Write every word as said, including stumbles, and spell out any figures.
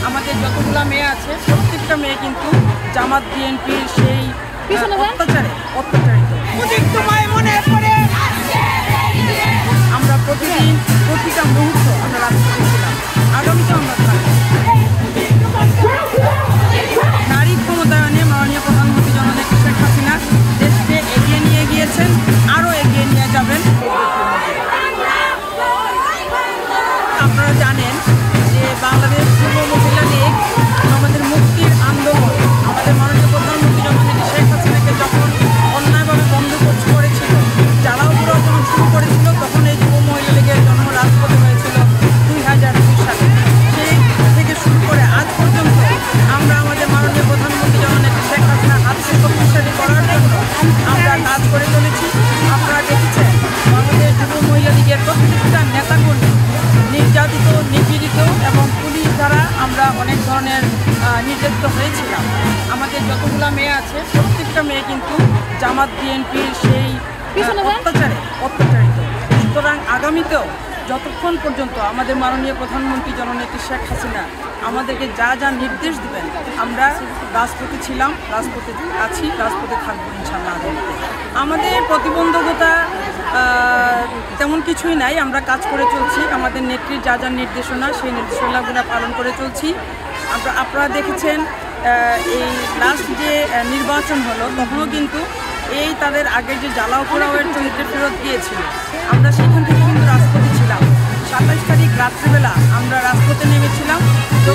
আমাদের যতগুলো মেয়ে আছে প্রত্যেকটা মেয়ে কিন্তু জামাত বিএনপির সেই অত্যাচারে অত্যাচারিত। আমরা প্রতিদিন প্রতিটা মুহূর্ত আমরা রাজপথে ছিলাম, আগামীতেও আমরা থাকবো। নারী ক্ষমতায়নে মাননীয় প্রধানমন্ত্রী জননেত্রী শেখ হাসিনা দেশকে এগিয়ে নিয়ে গিয়েছেন, আরও এগিয়ে নিয়ে যাবেন। আপনারা জানেন যে বাংলাদেশ যুব মহিলা লীগ আমাদের মুক্তির আন্দোলন, আমাদের মাননীয় প্রধানমন্ত্রী জননেত্রী শেখ হাসিনাকে যখন অন্যায়ভাবে বন্ধ করেছিল, জ্বালাও পোড়াও যখন শুরু করেছিল, তখন এই যুব মহিলা লীগের জন্ম রাজপথে হয়েছিল দুই হাজার দুই সালে। সেই থেকে শুরু করে আজ পর্যন্ত আমরা আমাদের মাননীয় প্রধানমন্ত্রী জননেত্রী শেখ হাসিনা হাতকে শক্তিশালী করার জন্য আমরা কাজ করে চলেছি। আপনারা দেখেছেন বাংলাদেশ যুব মহিলা লীগের প্রত্যেকটা নেতাকর্মী নির্যাতিত, নিপীড়িত এবং পুলিশ দ্বারা আমরা অনেক ধরনের নির্যাতিত হয়েছিলাম। আমাদের যতগুলো মেয়ে আছে প্রত্যেকটা মেয়ে কিন্তু জামাত বিএনপির সেই অত্যাচারে অত্যাচারিত। সুতরাং আগামীতেও যতক্ষণ পর্যন্ত আমাদের মাননীয় প্রধানমন্ত্রী জননেত্রী শেখ হাসিনা আমাদেরকে যা যা নির্দেশ দেবেন, আমরা রাজপথে ছিলাম, রাজপথে আছি, রাজপথে থাকবো ইনশাআল্লাহ। আগামীতে আমাদের প্রতিবন্ধকতা তেমন কিছুই নাই, আমরা কাজ করে চলছি। আমাদের নেত্রীর যা যা নির্দেশনা, সেই নির্দেশনাগুলো পালন করে চলছি। আমরা আপনারা দেখেছেন এই লাস্ট যে নির্বাচন হলো, তখনও কিন্তু এই তাদের আগের যে জ্বালাও পোড়াওয়ের চরিত্রে ফেরত গিয়েছিল, আমরা সেখান থেকে কিন্তু রাজপথে ছিলাম। সাতাইশ তারিখ রাত্রিবেলা আমরা রাজপথে নেমেছিলাম।